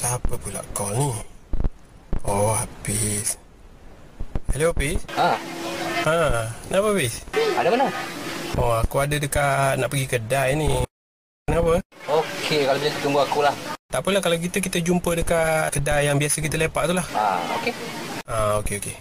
Siapa pula call ni? Oh, Hafiz. Hello, Hafiz. Kenapa, Hafiz? Ada mana? Oh, aku ada dekat nak pergi kedai ni. Kenapa? Okey, kalau macam tu tunggu aku lah. Tak apalah kalau kita jumpa dekat kedai yang biasa kita lepak tu lah. Okey. Okey.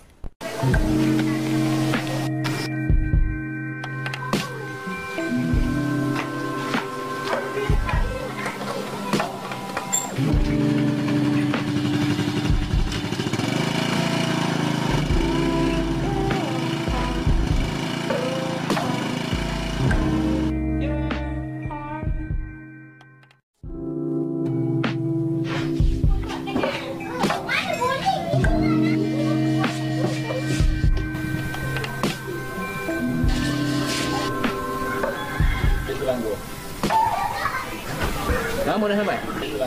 Lama dah sampai?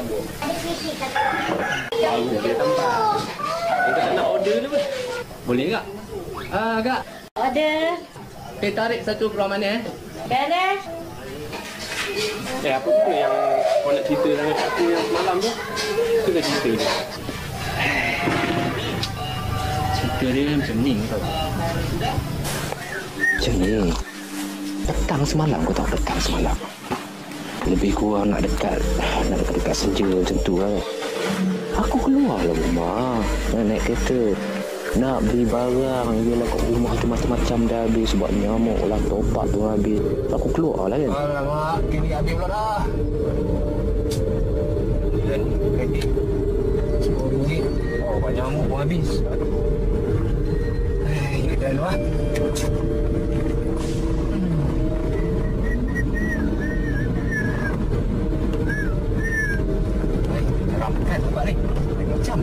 Tahu dia tempat. Kita tak nak order ni pun. Boleh tak? Kak. Order. Tarik satu keluar mana Beres. Apa benda yang kau nak cerita dengan aku yang semalam tu? Itu dah cerita dia. Cerita dia macam ni tau. Macam ni. Petang semalam kau tahu petang semalam. Lebih kurang nak dekat senja macam tu kan. Aku keluar lah rumah. Nak naik kereta. Nak beli barang. Yelah kat rumah tu macam-macam dah habis. Sebab nyamuk lah topak tu habis. Aku keluar lah kan. Alamak, kini habis pula dah. Dan kredit RM10. Oh, banyak nyamuk pun habis. Kita dah luar. Ramkan tempat ni. Macam.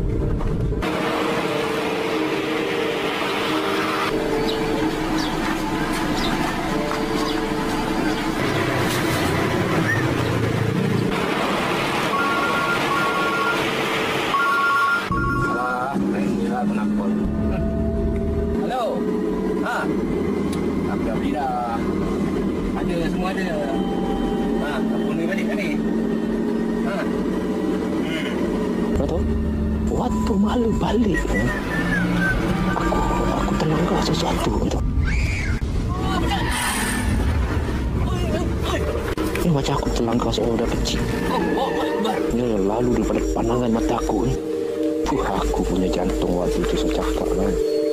Hello. Aku dah beli dah. Ada, semua ada. Aku ni balik dah ni. Kau tahu? Waktu malu balik aku terlanggar sesuatu tu. Ini macam aku terlanggar seorang dah kecil. Ini lalu daripada pandangan mata aku ni. Aku punya jantung waktu itu saya cakap kan.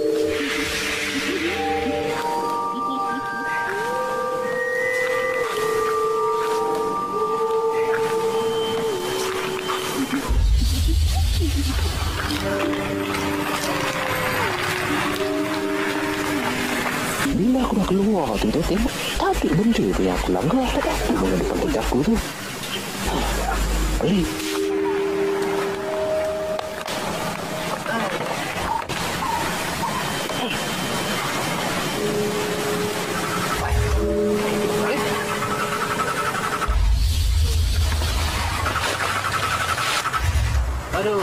Bila aku dah keluar tu, tengok tak ada benda tu yang aku langgar. Tak ada benda depan kerja aku tu. Pelik. Aduh,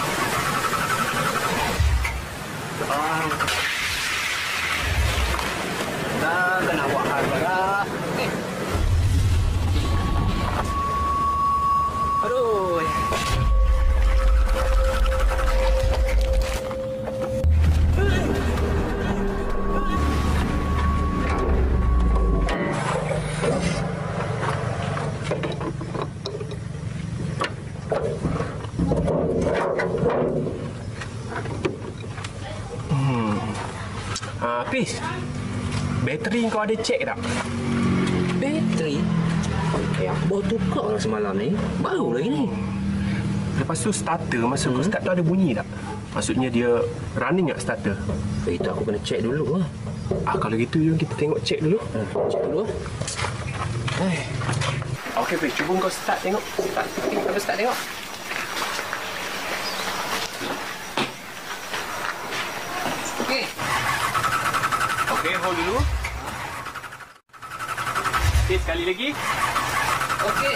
dah kena buat hal dah. Aduh. Hafiz, bateri kau ada cek tak? Bateri? Aku baru tukar lah semalam ni. Baru lagi ni. Lepas tu starter, masa kau start tu ada bunyi tak? Maksudnya dia running tak starter? Itu aku kena cek dulu lah. Kalau gitu jom kita tengok cek dulu. Cek dulu. Okey, Hafiz, cuba kau start tengok. Start tengok. Okey, hold dulu. Okey, sekali lagi. Okey.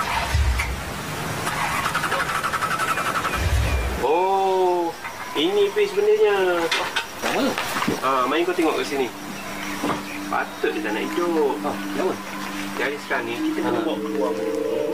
Oh, ini Hafiz sebenarnya. Sama? Main kau tengok ke sini. Patut dia tak nak hidup. Kenapa? Jadi sekarang ni kita kena bawa keluar.